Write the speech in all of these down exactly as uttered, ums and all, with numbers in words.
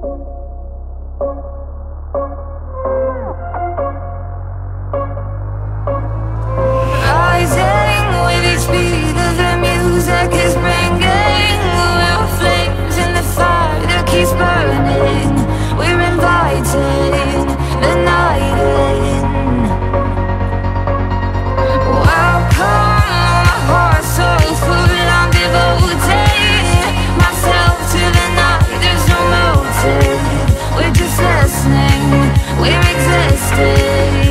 Rising with each beat of the music is bringing. We're flames in the fire that keeps burning. We're inviting the night in. Welcome, my heart so full, I'm devoting myself to the night. There's no motive, we're just listening, we're existing.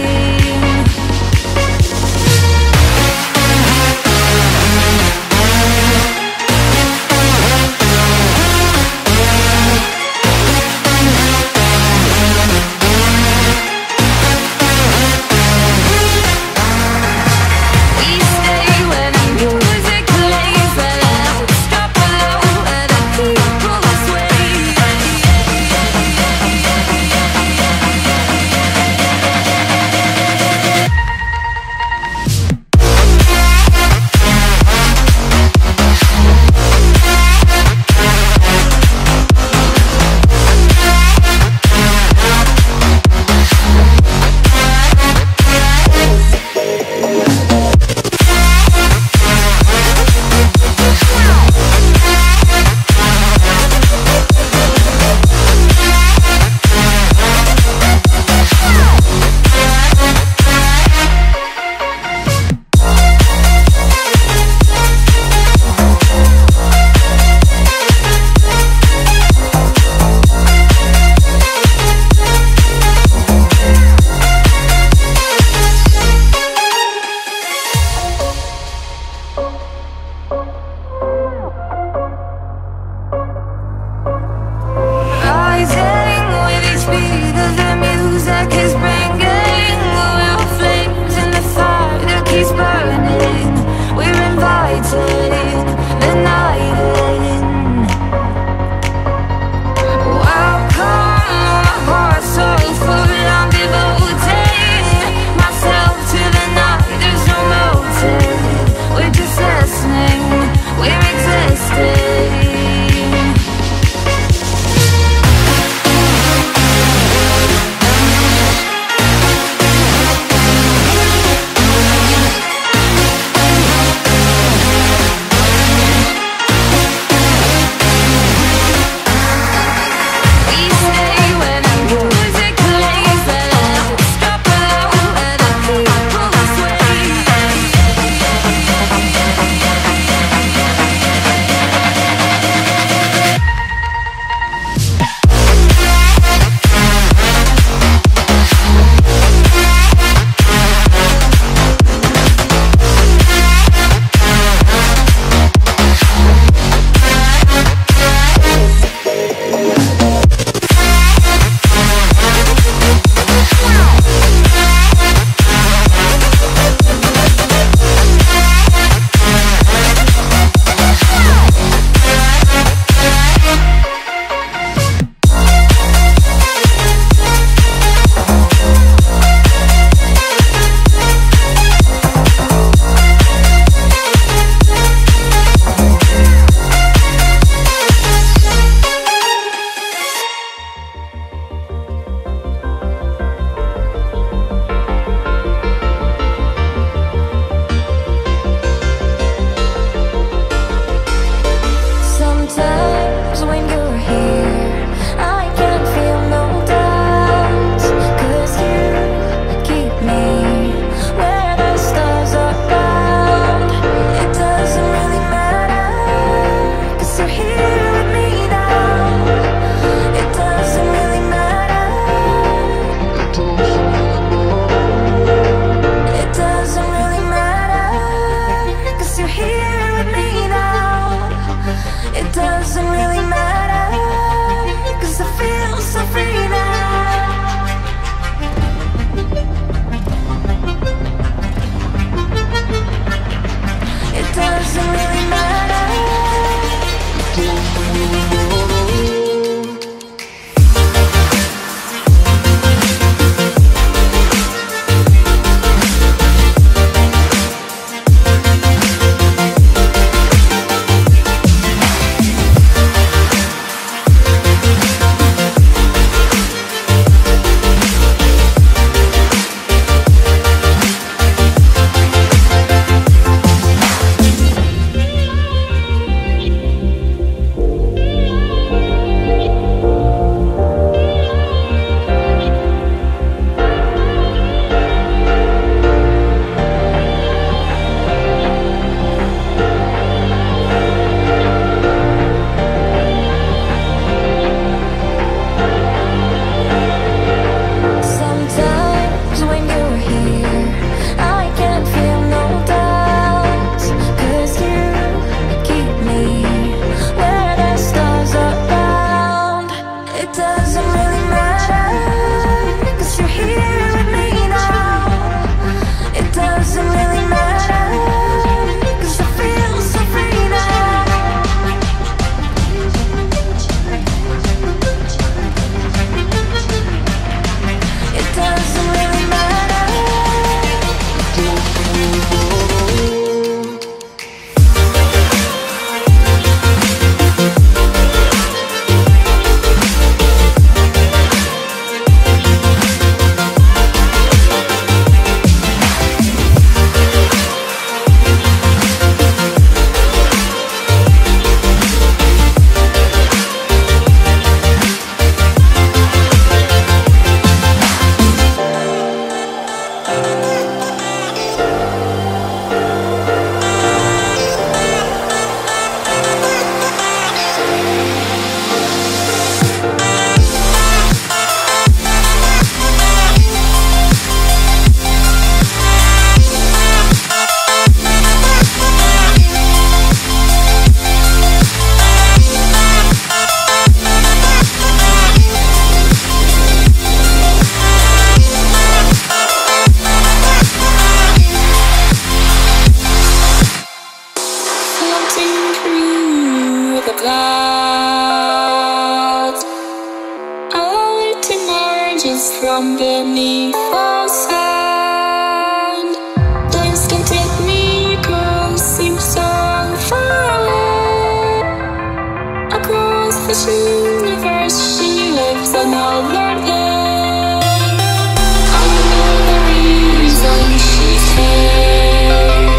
from beneath the sand. Dance can take me across, seem so far away. Across this universe, she lives another day. I know the reason she's here.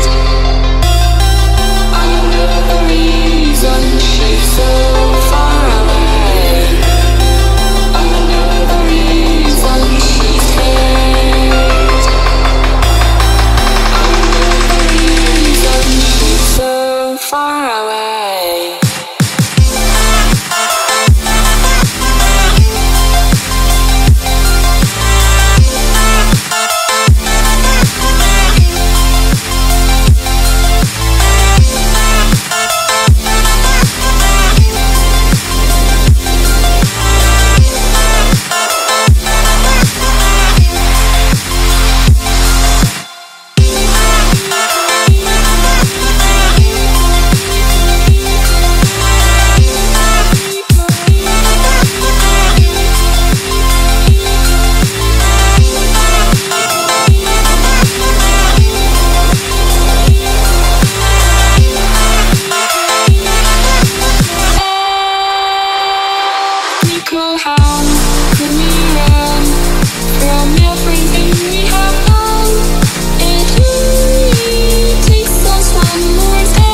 I know the reason she's so far away. I know the reason she's here. I know the reason she's so far away. It only takes us one more day.